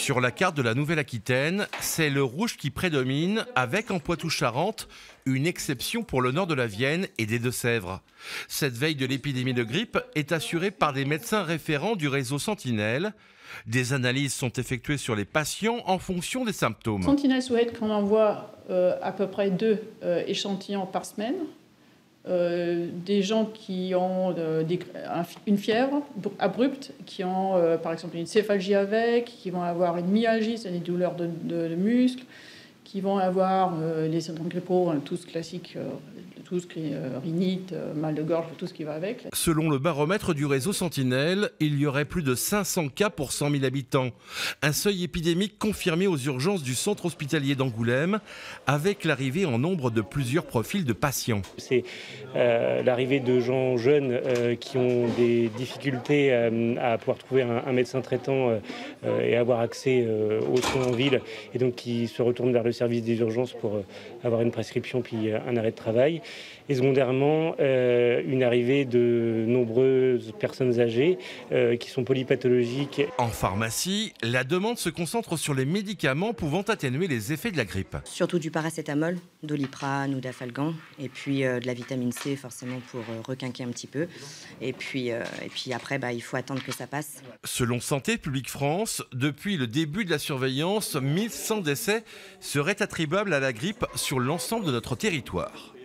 Sur la carte de la Nouvelle-Aquitaine, c'est le rouge qui prédomine, avec en Poitou-Charentes une exception pour le nord de la Vienne et des Deux-Sèvres. Cette veille de l'épidémie de grippe est assurée par des médecins référents du réseau Sentinelle. Des analyses sont effectuées sur les patients en fonction des symptômes. Sentinelle souhaite qu'on envoie à peu près 2 échantillons par semaine. Des gens qui ont une fièvre abrupte, qui ont par exemple une céphalgie avec, qui vont avoir une myalgie, c'est des douleurs de muscles, qui vont avoir les syndromes grippaux, tous classiques, tout ce qui est rhinite, mal de gorge, tout ce qui va avec. Selon le baromètre du réseau Sentinelle, il y aurait plus de 500 cas pour 100 000 habitants. Un seuil épidémique confirmé aux urgences du centre hospitalier d'Angoulême, avec l'arrivée en nombre de plusieurs profils de patients. C'est l'arrivée de gens jeunes qui ont des difficultés à pouvoir trouver un médecin traitant et avoir accès aux soins en ville, et donc qui se retournent vers le service des urgences pour avoir une prescription puis un arrêt de travail. Et secondairement, une arrivée de nombreuses personnes âgées qui sont polypathologiques. En pharmacie, la demande se concentre sur les médicaments pouvant atténuer les effets de la grippe. Surtout du paracétamol, Doliprane ou Dafalgan, et puis de la vitamine C forcément pour requinquer un petit peu. Et puis après, il faut attendre que ça passe. Selon Santé publique France, depuis le début de la surveillance, 1100 décès seraient attribuables à la grippe sur l'ensemble de notre territoire.